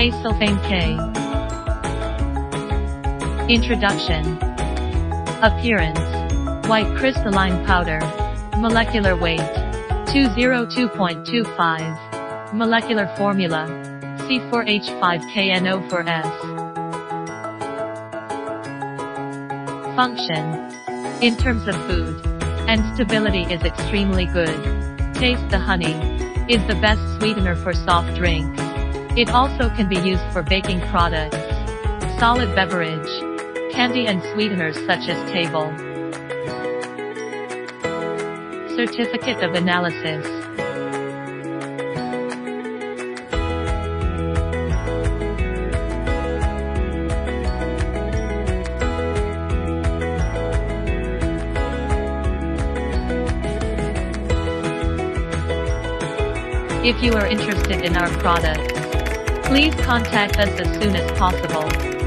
Acesulfame K. Introduction. Appearance. White crystalline powder. Molecular weight. 202.25. Molecular formula. C4H5KNO4S. Function. In terms of food and stability is extremely good. Taste. The honey is the best sweetener for soft drinks. It also can be used for baking products, solid beverage, candy and sweeteners such as table. Certificate of analysis. If you are interested in our products, please contact us as soon as possible.